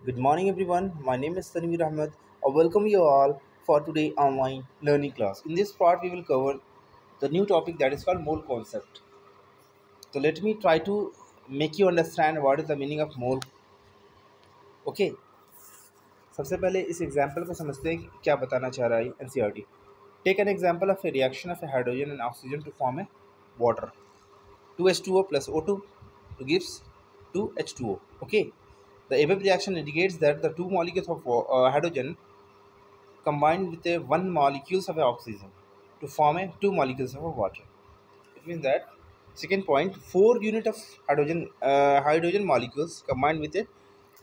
Good morning, everyone. My name is Tanvir Ahmed. I welcome you all for today online learning class. In this part, we will cover the new topic that is called mole concept. So let me try to make you understand what is the meaning of mole. Okay. सबसे पहले इस example को समझते हैं कि क्या बताना चाह रहा है NCERT. Take an example of a reaction of a hydrogen and oxygen to form a water. 2H2O plus O2 gives 2H2O. Okay. The above reaction indicates that the two molecules of hydrogen combined with a one molecules of oxygen to form a two molecules of water. It means that second point, 4 unit of hydrogen molecules combined with a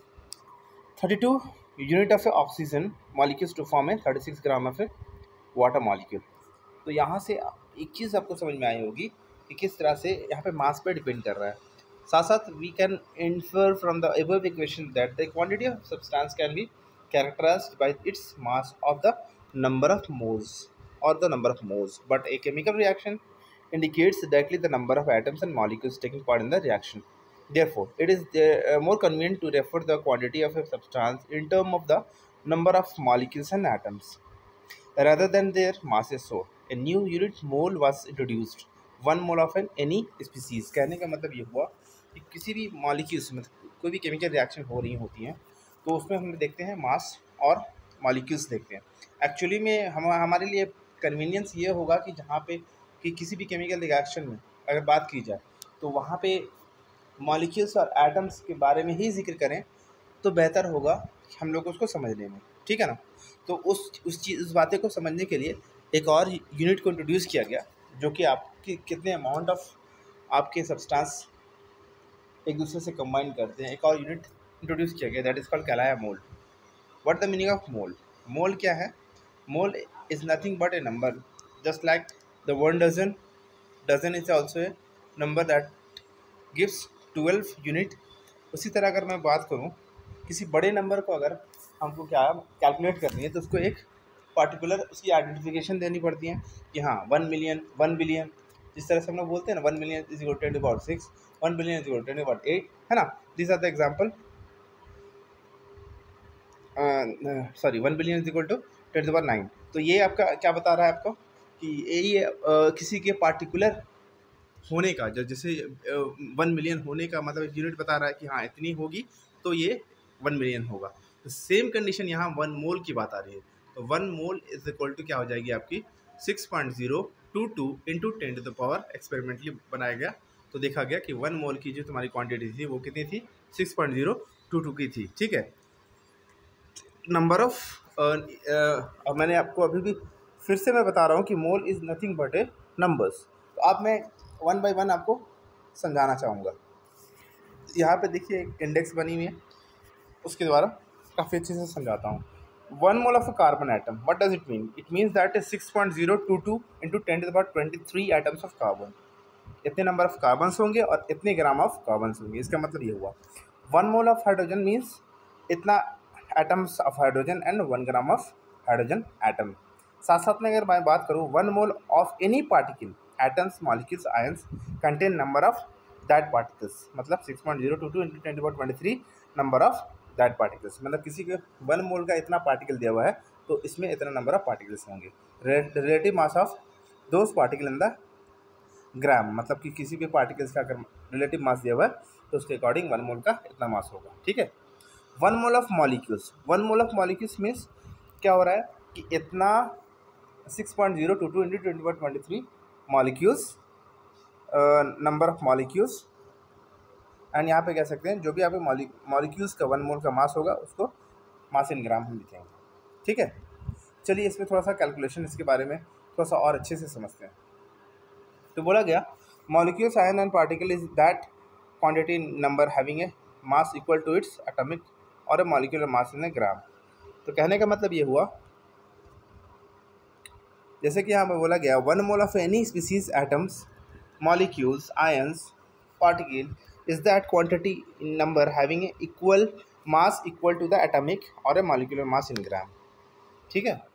32 unit of oxygen molecules to form a 36 gram of a water molecule. तो यहाँ से एक चीज़ आपको समझ में आई होगी कि किस तरह से यहाँ पे मास पे डिपेंड कर रहा है. साथ साथ we can infer from the above equation that the quantity of substance can be characterized by its mass of the number of moles or the number of moles, but a chemical reaction indicates directly the number of atoms and molecules taking part in the reaction. Therefore, it is more convenient to refer the quantity of a substance in terms of the number of molecules and atoms rather than their masses. So, a new unit mole was introduced. 1 mole of any species. कहने का मतलब ये हुआ कि किसी भी molecules में कोई भी केमिकल रिएक्शन हो रही होती हैं तो उसमें हम देखते हैं मास और मॉलिक्यूल्स देखते हैं. एक्चुअली में हमारे लिए कन्वीनियंस ये होगा कि जहाँ पे कि किसी भी केमिकल रिएक्शन में अगर बात की जाए तो वहाँ पे मॉलिक्यूल्स और एटम्स के बारे में ही जिक्र करें तो बेहतर होगा हम लोग उसको समझने में. ठीक है ना. तो उस बातें को समझने के लिए एक और यूनिट को इंट्रोड्यूस किया गया जो कि आपकी कितने अमाउंट ऑफ आपके सब्सटेंस एक दूसरे से कंबाइन करते हैं. एक और यूनिट इंट्रोड्यूस किया गया दैट इज़ कॉल्ड कहलाया mole. What the meaning of mole. Mole क्या है. Mole is nothing but a number just like the word dozen. Dozen is also a number that gives 12 unit. उसी तरह अगर मैं बात करूँ किसी बड़े नंबर को अगर हमको क्या कैलकुलेट करनी है तो उसको एक पार्टिकुलर उसकी आइडेंटिफिकेशन देनी पड़ती है कि हाँ 1 मिलियन 1 बिलियन. जिस तरह से हम लोग बोलते हैं ना 1 million is equal to 10⁻6, 1 billion is equal to 10⁻8 है ना. This are the example. Sorry 1 billion is equal to 10⁻9. तो ये आपका क्या बता रहा है आपको कि ये किसी के पार्टिकुलर होने का जैसे 1 मिलियन होने का मतलब यूनिट बता रहा है कि हाँ इतनी होगी तो ये 1 मिलियन होगा. तो सेम कंडीशन यहाँ 1 मोल की बात आ रही है. तो 1 मोल इज इक्वल टू क्या हो जाएगी आपकी 6.022 इंटू 10⁻, एक्सपेरिमेंटली बनाया गया तो देखा गया कि 1 मोल की जो तुम्हारी क्वांटिटी थी वो कितनी थी 6.022 की थी. ठीक है. नंबर ऑफ अब मैंने आपको अभी भी फिर से मैं बता रहा हूँ कि mole is nothing but a numbers. तो अब मैं 1 बाय 1 आपको समझाना चाहूँगा. यहाँ पे देखिए एक इंडेक्स बनी हुई है उसके द्वारा काफ़ी अच्छे से समझाता हूँ. 1 mole of a carbon atom what does it mean. It means that is 6.022 into 10⁻23 atoms of carbon. इतने नंबर ऑफ कार्बन्स होंगे और इतने ग्राम ऑफ कार्बन्स होंगे. इसका मतलब ये हुआ 1 मोल ऑफ हाइड्रोजन मीन्स इतना atoms of hydrogen and 1 gram of hydrogen atom. साथ साथ में अगर मैं बात करूँ 1 mole of any particle atoms molecules ions contain number of that particles. मतलब 6.022 into 10⁻23 number of that particles. मतलब किसी के 1 मोल का इतना पार्टिकल दिया हुआ है तो इसमें इतना नंबर ऑफ पार्टिकल्स होंगे. Relative mass of those particle in the gram. मतलब कि किसी भी पार्टिकल्स का अगर रिलेटिव मास दिया हुआ है तो उसके अकॉर्डिंग 1 मोल का इतना मास होगा. ठीक है. 1 mole of molecules. 1 mole of molecules means क्या हो रहा है कि इतना 6.022 into 10⁻23 molecules number of molecules. And यहाँ पे कह सकते हैं जो भी यहाँ पे मॉलिक्यूल्स का 1 मोल का मास होगा उसको मास इन ग्राम हम लिखेंगे. ठीक है. चलिए इसमें थोड़ा सा कैलकुलेशन इसके बारे में थोड़ा सा और अच्छे से समझते हैं. तो बोला गया molecules ion and particle is that quantity number having a mass equal to its atomic और ए मॉलिक्यूलर मास इन ए ग्राम. तो कहने का मतलब ये हुआ जैसे कि यहाँ पे बोला गया 1 mole of any species atoms molecules ions particle is that quantity in number having a equal mass equal to the atomic और ए मॉलिक्यूलर मास इन ग्राम. ठीक है.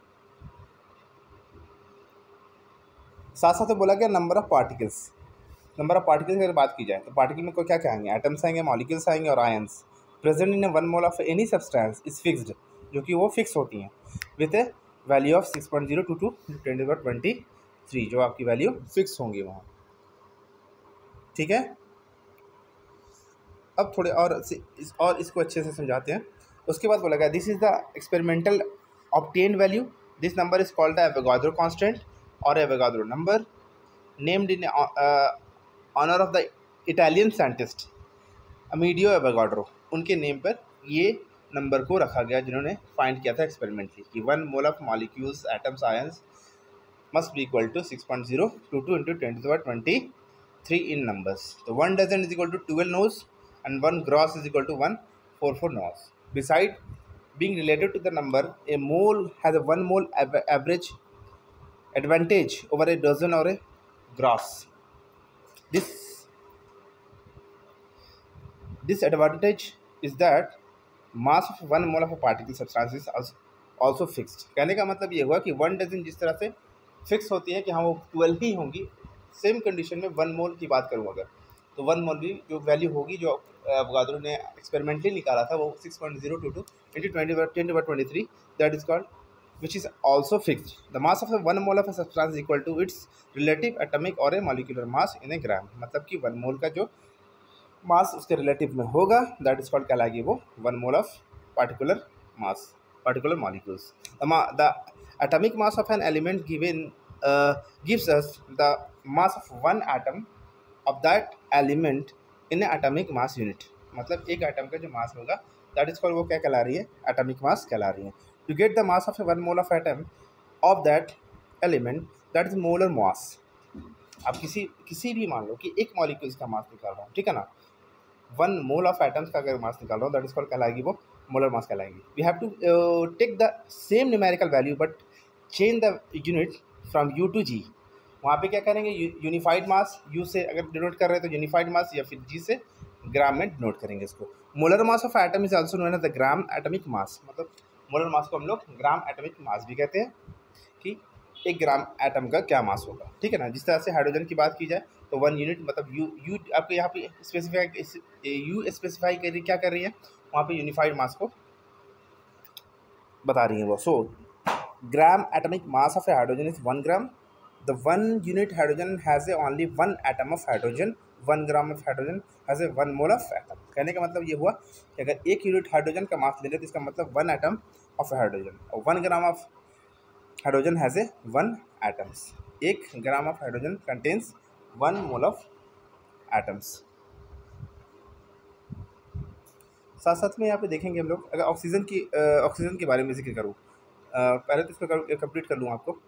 साथ साथ बोला गया number of particles. Number of particles की अगर बात की जाए तो पार्टिकल में को क्या क्या आएंगे, एटम्स आएंगे, मॉलिक्यूल्स आएंगे और ions present in one mole of any substance is fixed, जो कि वो फिक्स होती हैं विथ ए वैल्यू ऑफ 6.022 × 10⁻23, जो आपकी वैल्यू फिक्स होंगी वहाँ। ठीक है, अब थोड़े और इसको अच्छे से समझाते हैं। उसके बाद बोला गया this is the experimental obtained value, this number is called the Avogadro constant और Avogadro number, named in honour of the Italian scientist Amedeo Avogadro. उनके नेम पर ये नंबर को रखा गया जिन्होंने फाइंड किया था एक्सपेरिमेंटली कि 1 mole of molecules atoms ions must be equal to 6.022 into 10⁻23 in numbers. So 1 dozen is equal to 12 nodes and 1 gross is equal to 144 nodes. Beside being related to the number, a mole has a 1 mole average advantage over a dozen or a gross. This advantage is that mass of 1 mole of a particle substance is also fixed. कहने का मतलब ये हुआ कि 1 dozen जिस तरह से fix होती है कि हाँ वो 12 ही होंगी, सेम कंडीशन में 1 मोल की बात करूँ अगर तो 1 मोल भी जो वैल्यू होगी जो एवोगाड्रो ने एक्सपेरिमेंटली निकाला था वो 6.022 into 10⁻23 that is called which is also fixed. The mass of 1 mole of a substance is equal to its relative atomic or a molecular mass in a gram. मतलब कि 1 मोल का जो मास उसके रिलेटिव में होगा दैट इज कॉल्ड कहलाएगी वो 1 mole of particular mass, particular molecules. The atomic mass of an element gives us the mass of one atom of that element in an atomic mass unit. मतलब एक atom का जो मास होगा that is called वो क्या कहला रही है, एटॉमिक मास कहला रही है. To get the mass of 1 mole of atom of that element that is molar mass. आप किसी भी मान लो कि एक मॉलिक्यूल्स का मास निकाल रहा हूँ, ठीक है ना, 1 मोल ऑफ एटम्स का अगर मास निकाल रहा हूँ दैट इज कॉल्ड कहलाएगी वो मोलर मास कहलाएगी. We have to take the same numerical value but change the unit from u to g. वहाँ पे क्या करेंगे, यूनिफाइड मास यू से अगर डिनोट कर रहे हैं तो यूनिफाइड मास या फिर जी से ग्राम में डिनोट करेंगे इसको. Molar mass of atom is also known as the gram atomic mass. मतलब मोलर मास को हम लोग ग्राम एटॉमिक मास भी कहते हैं कि एक ग्राम एटम का क्या मास होगा. ठीक है ना, जिस तरह से हाइड्रोजन की बात की जाए तो 1 यूनिट मतलब यू आपको यहाँ पे स्पेसिफाई कर रही क्या कर रही है, वहाँ पे यूनिफाइड मास को बता रही है वो. So gram atomic mass of a hydrogen is 1 gram. The 1 unit hydrogen has a only 1 atom of hydrogen. 1 gram of hydrogen has a 1 mole of atom. कहने का मतलब ये हुआ कि अगर एक यूनिट हाइड्रोजन का मास ले लें तो इसका मतलब 1 एटम ऑफ हाइड्रोजन और 1 gram of hydrogen has a 1 atoms. 1 gram of hydrogen contains 1 mole of atoms. साथ साथ में यहाँ पे देखेंगे हम लोग अगर ऑक्सीजन के बारे में जिक्र करूँ, पहले तो इसको कंप्लीट कर लूँ आपको.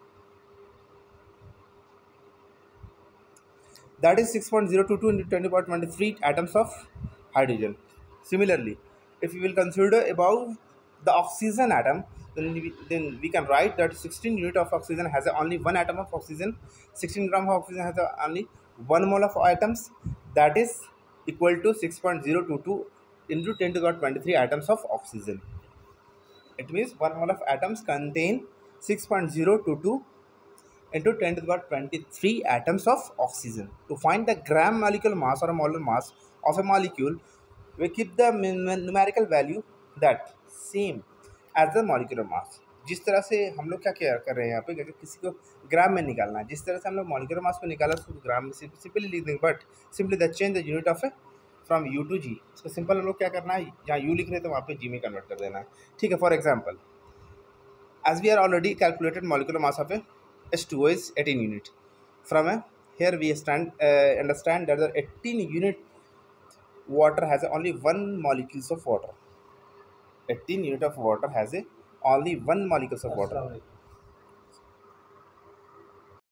That is 6.022 into 10⁻23 atoms of hydrogen. Similarly, if you will consider about the oxygen atom, then we can write that 16 unit of oxygen has only 1 atom of oxygen. 16 gram of oxygen has only 1 mole of atoms. That is equal to 6.022 into 10⁻23 atoms of oxygen. It means 1 mole of atoms contain 6.022 into 10⁻23 atoms of oxygen. To find the gram molecular mass or a molar mass of a molecule, we keep the numerical value that same as the molecular mass. जिस तरह से हम लोग क्या कर रहे हैं यहाँ पे, अगर किसी को ग्राम में निकालना है, जिस तरह से हम लोग मॉलिक्यूलर मास को निकाला उसको ग्राम में सिंपली लिख देंगे, but simply the change the unit of a from u to g. इसको सिंपल हम लोग क्या करना है, जहाँ यू लिख रहे हैं तो वहाँ पे जी में कन्वर्ट कर देना है. ठीक है, for example as we are already calculated molecular mass of a H2O is 18 unit. From here we understand that the 18 unit water has only 1 molecules of water. 18 unit of water has only 1 molecules of water.